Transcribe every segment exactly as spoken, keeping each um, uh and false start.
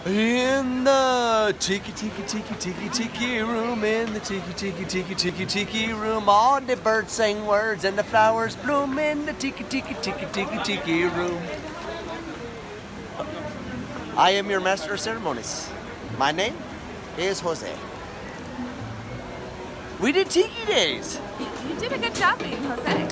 In the tiki tiki tiki tiki tiki room, in the tiki tiki tiki tiki tiki room, all the birds sing words and the flowers bloom in the tiki tiki tiki tiki tiki room. I am your master of ceremonies. My name is Jose. We did Tiki Days. You did a good job being Jose.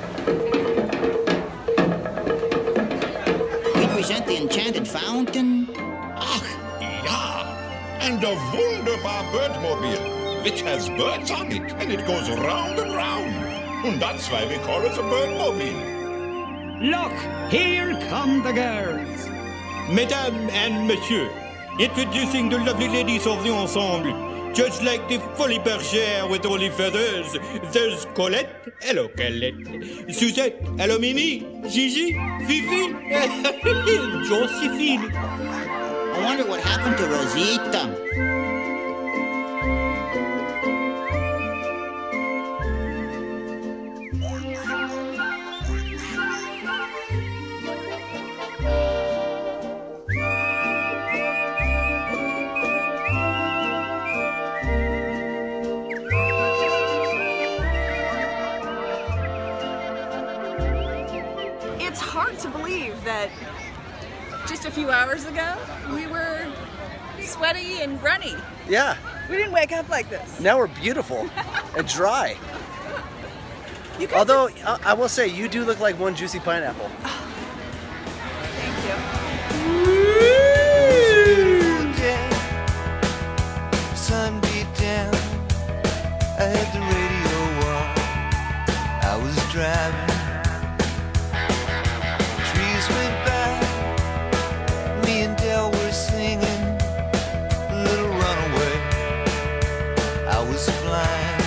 We present the Enchanted Fountain. Ach, ja. And a wunderbar birdmobile, which has birds on it, and it goes round and round. And that's why we call it a birdmobile. Look, here come the girls. Mesdames and messieurs, introducing the lovely ladies of the ensemble. Just like the fully bergère with all the feathers, there's Colette, hello Colette, Suzette, hello Mimi, Gigi, Fifi, Josephine. I wonder what happened to Rosita. It's hard to believe that just a few hours ago we were sweaty and runny. Yeah. We didn't wake up like this. Now we're beautiful and dry. You guys Although, are... I, I will say, you do look like one juicy pineapple. Thank you. Sun beat down. I had the radio on. I was driving. Trees went by. Me and Dell were singing a little runaway. I was flying.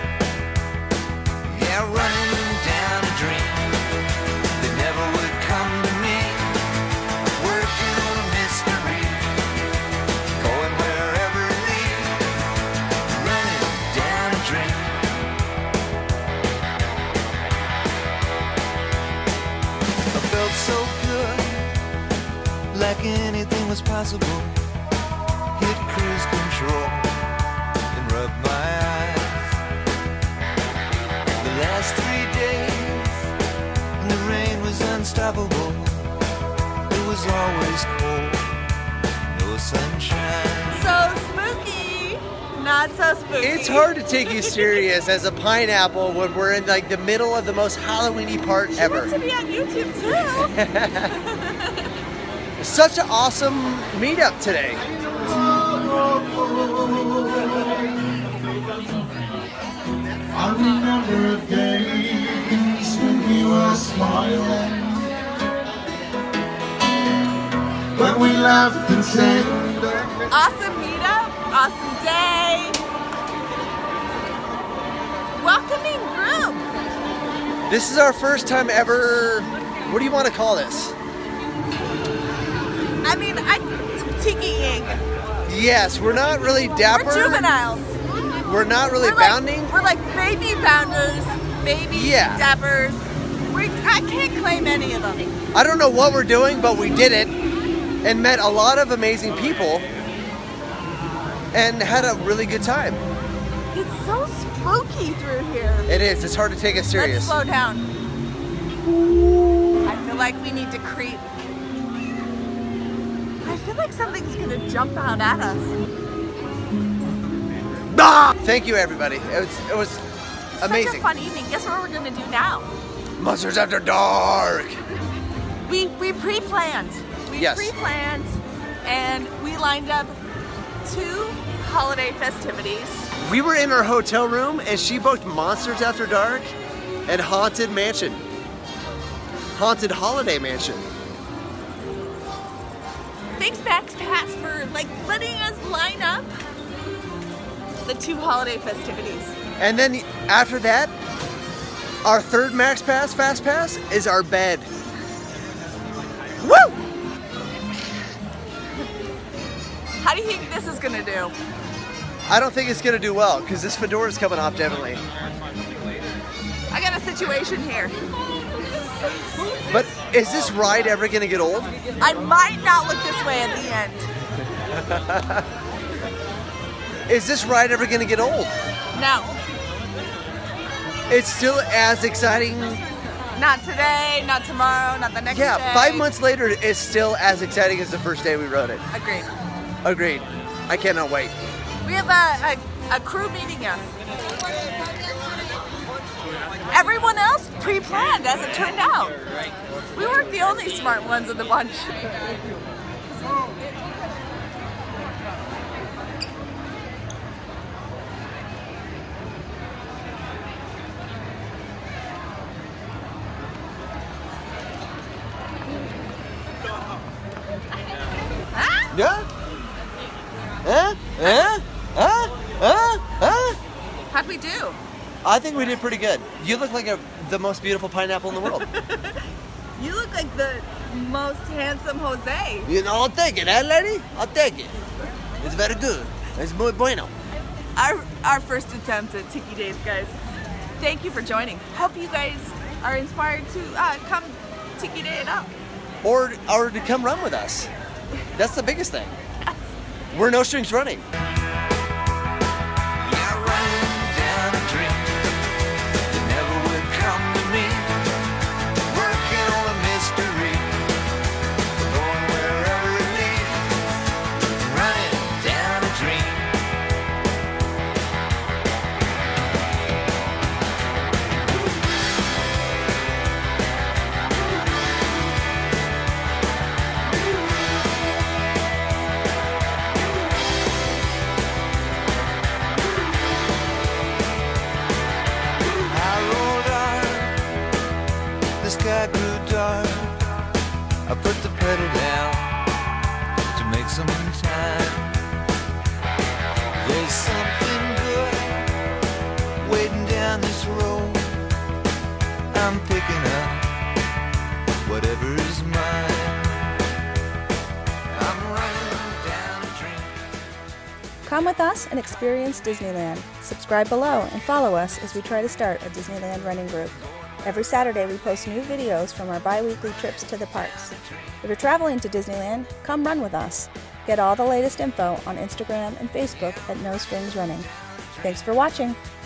Yeah, running down a dream that never would come to me. Working on a mystery. Going wherever it leads. Running down a dream. I felt so good, like anything was possible. Hit cruise control and rub my eyes. The last three days, and the rain was unstoppable. It was always cold, no sunshine. So spooky. Not so spooky. It's hard to take you serious as a pineapple when we're in like the middle of the most Halloween-y part She ever. wants to be on YouTube too. Such an awesome meetup today. I remember days when we were smiling, when we laughed and sang. Awesome meetup. Awesome day. Welcoming group. This is our first time ever. What do you want to call this? I mean, I tikiing. Yes, we're not really dapper. We're juveniles. We're not really we're like, bounding. We're like baby bounders, baby Yeah. dappers. We, I can't claim any of them. I don't know what we're doing, but we did it and met a lot of amazing people and had a really good time. It's so spooky through here. It is. It's hard to take us Let's serious. slow down. I feel like we need to creep. I feel like something's gonna jump out at us. Ah! Thank you, everybody. It was, it was amazing. Such a fun evening. Guess what we're gonna do now? Monsters After Dark. We we pre-planned. We Yes. pre-planned, and we lined up two holiday festivities. We were in our hotel room, and she booked Monsters After Dark and Haunted Mansion. Haunted Holiday Mansion. Thanks, Max Pass, for like letting us line up the two holiday festivities. And then after that, our third Max Pass, Fast Pass, is our bed. Woo! How do you think this is gonna do? I don't think it's gonna do well, because this fedora's coming off definitely. I got a situation here. But is this ride ever gonna get old? I might not look this way at the end. Is this ride ever going to get old? No, It's still as exciting. not today, not tomorrow, not the next Yeah, day. five months later, it's still as exciting as the first day we rode it. Agreed. Agreed. I cannot wait. We have a, a, a crew meeting us. Everyone else pre-planned, as it turned out. We weren't the only smart ones in the bunch. Yeah? Huh? Huh? Huh? Huh? Huh? How'd we do? I think we did pretty good. You look like a, the most beautiful pineapple in the world. You look like the most handsome Jose. You know, I'll take it, eh, lady? I'll take it. It's very good. It's muy bueno. Our, our first attempt at Tiki Days, guys. Thank you for joining. Hope you guys are inspired to uh, come Tiki Day it up. Or, or to come run with us. That's the biggest thing. We're no strings running. Yeah, running down a dream that never would come to me. Working on a mystery, going wherever it leads. Running down a dream. The sky grew dark. I put the pedal down to make some time. There's something good waiting down this road. I'm picking up whatever is mine. I'm running down a dream. Come with us and experience Disneyland. Subscribe below and follow us as we try to start a Disneyland running group. Every Saturday we post new videos from our bi-weekly trips to the parks. If you're traveling to Disneyland, come run with us. Get all the latest info on Instagram and Facebook at No Strings Running. Thanks for watching.